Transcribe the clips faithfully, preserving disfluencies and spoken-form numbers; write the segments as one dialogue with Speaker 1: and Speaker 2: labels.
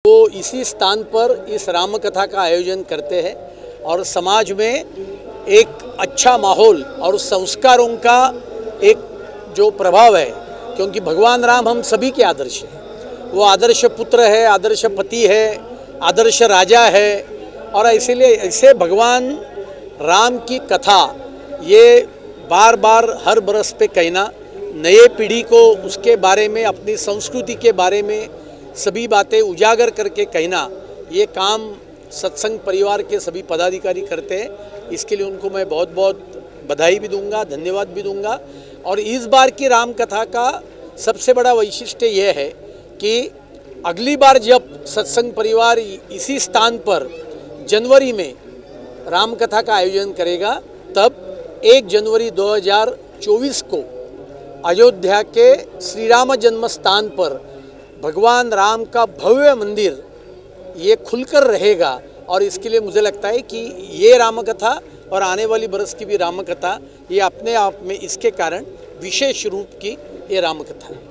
Speaker 1: वो इसी स्थान पर इस राम कथा का आयोजन करते हैं और समाज में एक अच्छा माहौल और संस्कारों का एक जो प्रभाव है, क्योंकि भगवान राम हम सभी के आदर्श हैं। वो आदर्श पुत्र है, आदर्श पति है, आदर्श राजा है और इसीलिए ऐसे भगवान राम की कथा ये बार बार हर बरस पे कहना, नए पीढ़ी को उसके बारे में, अपनी संस्कृति के बारे में सभी बातें उजागर करके कहना, ये काम सत्संग परिवार के सभी पदाधिकारी करते हैं। इसके लिए उनको मैं बहुत बहुत बधाई भी दूंगा, धन्यवाद भी दूंगा। और इस बार की राम कथा का सबसे बड़ा वैशिष्ट्य यह है कि अगली बार जब सत्संग परिवार इसी स्थान पर जनवरी में राम कथा का आयोजन करेगा, तब एक जनवरी दो हज़ार चौबीस को अयोध्या के श्री राम जन्म स्थान पर भगवान राम का भव्य मंदिर ये खुलकर रहेगा। और इसके लिए मुझे लगता है कि ये राम कथा और आने वाली बरस की भी राम कथा ये अपने आप में इसके कारण विशेष रूप की ये राम कथा है।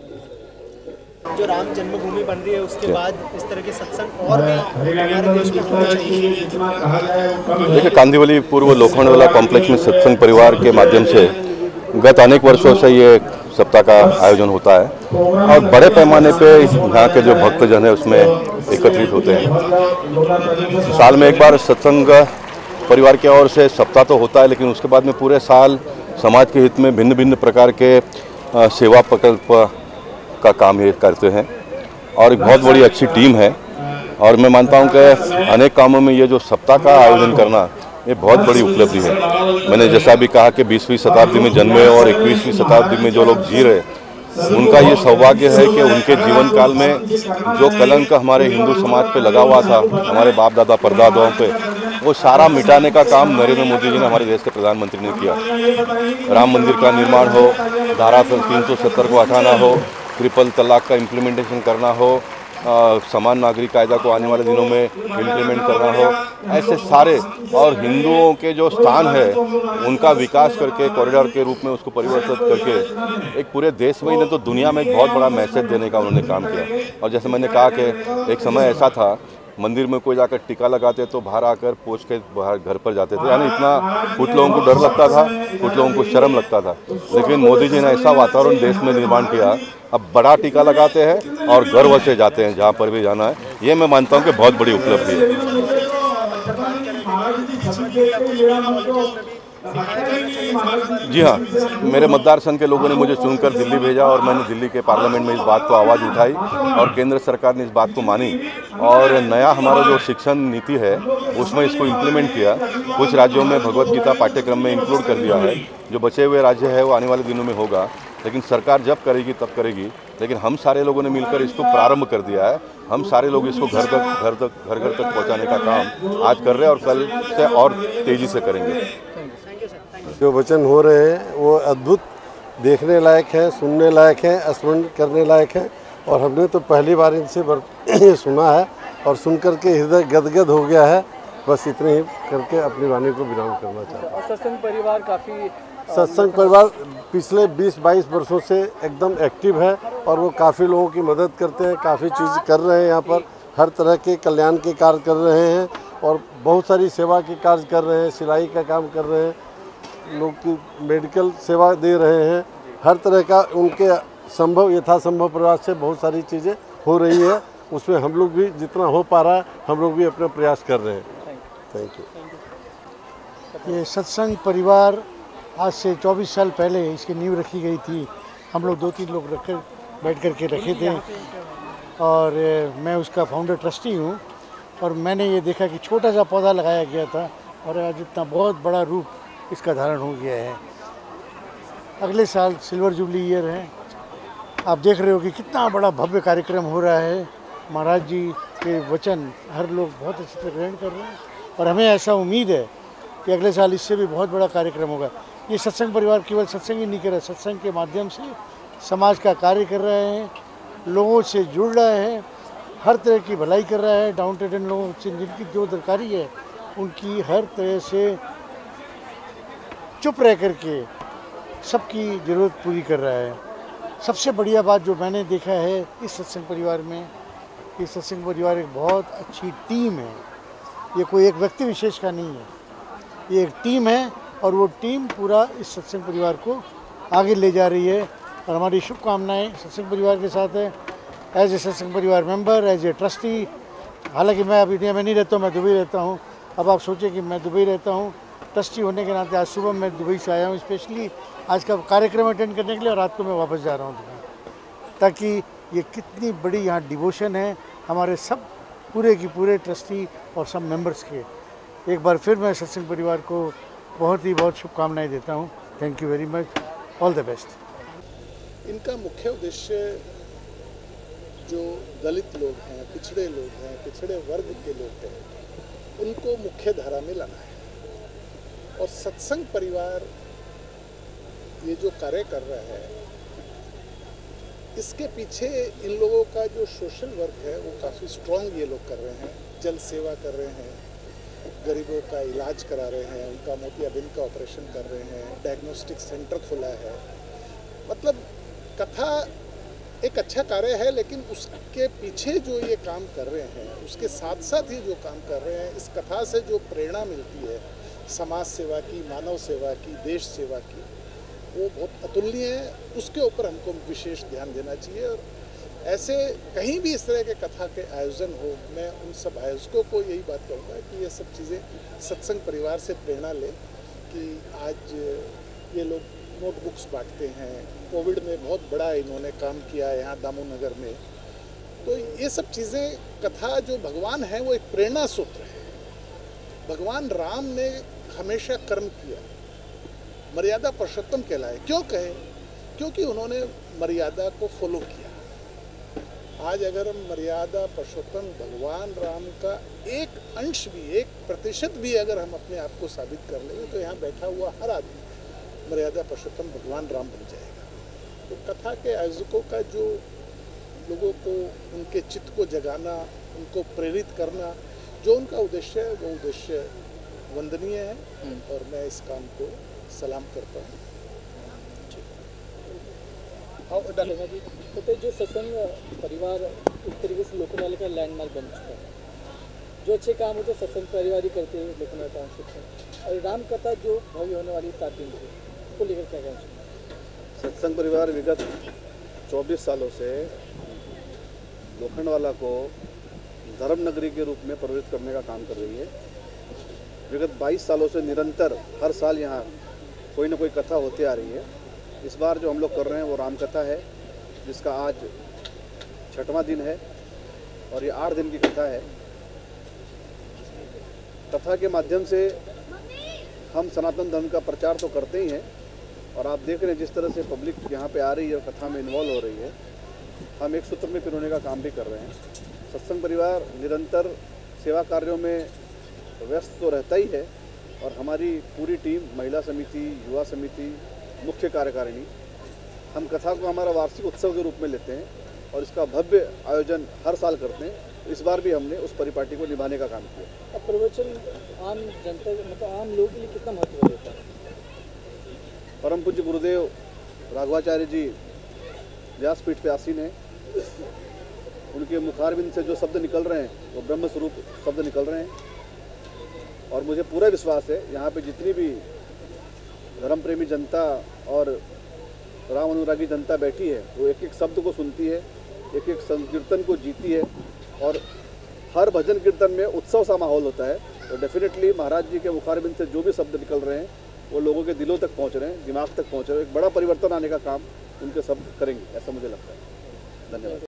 Speaker 2: जो राम जन्मभूमि बन रही है उसके बाद इस तरह के सत्संग और भी हमारे देश में होने चाहिए।
Speaker 3: देखिए, कांदिवली पूर्व लोखंडवाला कॉम्प्लेक्स में सत्संग परिवार के माध्यम से गत अनेक वर्षों से ये सप्ताह का आयोजन होता है और बड़े पैमाने पे यहाँ के जो भक्तजन है उसमें एकत्रित होते हैं। साल में एक बार सत्संग परिवार की ओर से सप्ताह तो होता है, लेकिन उसके बाद में पूरे साल समाज के हित में भिन्न भिन्न प्रकार के सेवा प्रकल्प का काम ये करते हैं और एक बहुत बड़ी अच्छी टीम है। और मैं मानता हूँ कि अनेक कामों में ये जो सप्ताह का आयोजन करना ये बहुत बड़ी उपलब्धि है। मैंने जैसा भी कहा कि बीसवीं शताब्दी में जन्मे और इक्कीसवीं शताब्दी में जो लोग जी रहे, उनका ये सौभाग्य है कि उनके जीवन काल में जो कलंक हमारे हिंदू समाज पे लगा हुआ था, हमारे बाप दादा परदादाओं पे, वो सारा मिटाने का काम नरेंद्र मोदी जी ने, हमारे देश के प्रधानमंत्री ने किया। राम मंदिर का निर्माण हो, धारा तीन सौ सत्तर को हटाना हो, ट्रिपल तलाक का इम्प्लीमेंटेशन करना हो, आ, समान नागरिक कायदा को आने वाले दिनों में इम्प्लीमेंट करना हो, ऐसे सारे और हिंदुओं के जो स्थान है उनका विकास करके कॉरिडोर के रूप में उसको परिवर्तित करके एक पूरे देश में ही नहीं तो दुनिया में एक बहुत बड़ा मैसेज देने का उन्होंने काम किया। और जैसे मैंने कहा कि एक समय ऐसा था, मंदिर में कोई जाकर टीका लगाते तो बाहर आकर पोंछ के बाहर घर पर जाते थे, यानी इतना कुछ लोगों को डर लगता था, कुछ लोगों को शर्म लगता था। लेकिन मोदी जी ने ऐसा वातावरण देश में निर्माण किया, अब बड़ा टीका लगाते हैं और गर्व से जाते हैं जहाँ पर भी जाना है। ये मैं मानता हूँ कि बहुत बड़ी उपलब्धि है। जी हाँ, मेरे मतदार संघ के लोगों ने मुझे चुनकर दिल्ली भेजा और मैंने दिल्ली के पार्लियामेंट में इस बात को आवाज़ उठाई और केंद्र सरकार ने इस बात को मानी और नया हमारा जो शिक्षण नीति है उसमें इसको इम्प्लीमेंट किया। कुछ राज्यों में भगवत गीता पाठ्यक्रम में इंक्लूड कर दिया है। जो बचे हुए राज्य है वो आने वाले दिनों में होगा, लेकिन सरकार जब करेगी तब करेगी। लेकिन हम सारे लोगों ने मिलकर इसको प्रारंभ कर दिया है। हम सारे लोग इसको घर तक घर तक घर घर तक पहुंचाने का काम आज कर रहे हैं और कल से और तेज़ी से करेंगे।
Speaker 4: जो वचन हो रहे हैं वो अद्भुत, देखने लायक है, सुनने लायक है, स्मरण करने लायक है। और हमने तो पहली बार इनसे सुना है और सुन करके हृदय गदगद हो गया है। बस इतने ही करके अपनी वाणी को विराम करना चाहता हूँ।
Speaker 2: सत्संग परिवार काफ़ी
Speaker 4: सत्संग परिवार पिछले बीस बाईस वर्षों से एकदम एक्टिव है और वो काफ़ी लोगों की मदद करते हैं, काफ़ी चीज़ कर रहे हैं। यहाँ पर हर तरह के कल्याण के कार्य कर रहे हैं और बहुत सारी सेवा के कार्य कर रहे हैं, सिलाई का काम कर रहे हैं, लोग की मेडिकल सेवा दे रहे हैं। हर तरह का उनके संभव यथासंभव प्रयास से बहुत सारी चीज़ें हो रही है। उसमें हम लोग भी जितना हो पा रहा है हम लोग भी अपना प्रयास कर रहे हैं। Thank you.
Speaker 5: ये सत्संग परिवार आज से चौबीस साल पहले इसकी नींव रखी गई थी। हम लोग दो तीन लोग रख कर बैठ कर के रखे थे और मैं उसका फाउंडर ट्रस्टी हूँ। और मैंने ये देखा कि छोटा सा पौधा लगाया गया था और आज इतना बहुत बड़ा रूप इसका धारण हो गया है। अगले साल सिल्वर जुबली ईयर है। आप देख रहे हो कि कितना बड़ा भव्य कार्यक्रम हो रहा है। महाराज जी के वचन हर लोग बहुत अच्छी तरह ग्रहण कर रहे हैं और हमें ऐसा उम्मीद है कि अगले साल इससे भी बहुत बड़ा कार्यक्रम होगा। ये सत्संग परिवार केवल सत्संग ही नहीं कर रहा, सत्संग के माध्यम से समाज का कार्य कर रहे हैं, लोगों से जुड़ रहा है, हर तरह की भलाई कर रहा है। डाउन टेडन लोगों से जिनकी जो दरकारी है उनकी हर तरह से चुप रह कर के सबकी ज़रूरत पूरी कर रहा है। सबसे बढ़िया बात जो मैंने देखा है इस सत्संग परिवार में कि सत्संग परिवार एक बहुत अच्छी टीम है। ये कोई एक व्यक्ति विशेष का नहीं है, ये एक टीम है और वो टीम पूरा इस सत्संग परिवार को आगे ले जा रही है। और हमारी शुभकामनाएं सत्संग परिवार के साथ है। एज ए सत्संग परिवार मेंबर, एज ए ट्रस्टी, हालांकि मैं अब इंडिया में नहीं रहता हूँ, मैं दुबई रहता हूँ। अब आप सोचिए कि मैं दुबई रहता हूँ, ट्रस्टी होने के नाते आज सुबह मैं दुबई से आया हूँ स्पेशली आज का कार्यक्रम अटेंड करने के लिए, और रात को मैं वापस जा रहा हूँ दुबई, ताकि ये कितनी बड़ी यहाँ डिवोशन है हमारे सब पूरे की पूरे ट्रस्टी और सब मेंबर्स के। एक बार फिर मैं सत्संग परिवार को बहुत ही बहुत शुभकामनाएं देता हूँ। Thank you very much, all the best.
Speaker 6: इनका मुख्य उद्देश्य जो दलित लोग हैं, पिछड़े लोग हैं, पिछड़े वर्ग के लोग हैं, उनको मुख्य धारा में लाना है। और सत्संग परिवार ये जो कार्य कर रहा है, इसके पीछे इन लोगों का जो सोशल वर्क है वो काफ़ी स्ट्रॉन्ग ये लोग कर रहे हैं। जल सेवा कर रहे हैं, गरीबों का इलाज करा रहे हैं, उनका मोतियाबिंद का ऑपरेशन कर रहे हैं, डायग्नोस्टिक सेंटर खुला है। मतलब कथा एक अच्छा कार्य है, लेकिन उसके पीछे जो ये काम कर रहे हैं, उसके साथ साथ ही जो काम कर रहे हैं, इस कथा से जो प्रेरणा मिलती है समाज सेवा की, मानव सेवा की, देश सेवा की, वो बहुत अतुलनीय है। उसके ऊपर हमको विशेष ध्यान देना चाहिए। और ऐसे कहीं भी इस तरह के कथा के आयोजन हो, मैं उन सब आयोजकों को यही बात कहूँगा कि ये सब चीज़ें सत्संग परिवार से प्रेरणा लें। कि आज ये लोग नोटबुक्स बांटते हैं, कोविड में बहुत बड़ा इन्होंने काम किया है यहाँ दामू नगर में, तो ये सब चीज़ें, कथा जो भगवान है वो एक प्रेरणा सूत्र है। भगवान राम ने हमेशा कर्म किया, मर्यादा पुरुषोत्तम कहलाए। क्यों कहे? क्योंकि उन्होंने मर्यादा को फॉलो किया। आज अगर हम मर्यादा पुरुषोत्तम भगवान राम का एक अंश भी, एक प्रतिशत भी अगर हम अपने आप को साबित कर लेंगे, तो यहाँ बैठा हुआ हर आदमी मर्यादा पुरुषोत्तम भगवान राम बन जाएगा। तो कथा के आयोजकों का जो लोगों को, उनके चित्त को जगाना, उनको प्रेरित करना, जो उनका उद्देश्य है, वो उद्देश्य वंदनीय है और मैं इस काम को सलाम करता हूँ।
Speaker 2: तो जो सत्संग परिवार एक तरीके से लोकनाल का लैंडमार्क बन चुका है, जो अच्छे काम होते सत्संग परिवार ही करते हैं लोकनाल टाउनशिप में। और राम कथा जो भव्य होने वाली सात दिन की, को लेकर क्या कहना चाहिए?
Speaker 7: सत्संग परिवार विगत चौबीस सालों से लोखंडवाला को धर्म नगरी के रूप में प्रवृत्त करने का काम कर रही है। विगत बाईस सालों से निरंतर हर साल यहाँ कोई ना कोई कथा होती आ रही है। इस बार जो हम लोग कर रहे हैं वो राम कथा है, जिसका आज छठवां दिन है और ये आठ दिन की कथा है। कथा के माध्यम से हम सनातन धर्म का प्रचार तो करते ही हैं, और आप देख रहे हैं जिस तरह से पब्लिक यहाँ पे आ रही है और कथा में इन्वॉल्व हो रही है, हम एक सूत्र में पिरोने का काम भी कर रहे हैं। सत्संग परिवार निरंतर सेवा कार्यों में व्यस्त तो रहता ही है, और हमारी पूरी टीम, महिला समिति, युवा समिति, मुख्य कार्यकारिणी, हम कथा को हमारा वार्षिक उत्सव के रूप में लेते हैं और इसका भव्य आयोजन हर साल करते हैं। इस बार भी हमने उस परिपाटी को निभाने का काम किया।
Speaker 2: अब प्रवचन आम जनता, मतलब आम लोगों के लिए कितना महत्व देता है?
Speaker 7: परम पूज्य गुरुदेव राघवाचार्य जी व्यासपीठ पे आसीन हैं, उनके मुखारबिंद से जो शब्द निकल रहे हैं वो ब्रह्म स्वरूप शब्द निकल रहे हैं। और मुझे पूरा विश्वास है यहाँ पे जितनी भी धर्म प्रेमी जनता और राम अनुरागी जनता बैठी है, वो एक एक शब्द को सुनती है, एक एक संकीर्तन को जीती है, और हर भजन कीर्तन में उत्सव सा माहौल होता है। तो डेफिनेटली महाराज जी के मुखारबिंद से जो भी शब्द निकल रहे हैं वो लोगों के दिलों तक पहुँच रहे हैं, दिमाग तक पहुँच रहे हैं। एक बड़ा परिवर्तन आने का काम उनके शब्द करेंगे, ऐसा मुझे लगता है। धन्यवाद।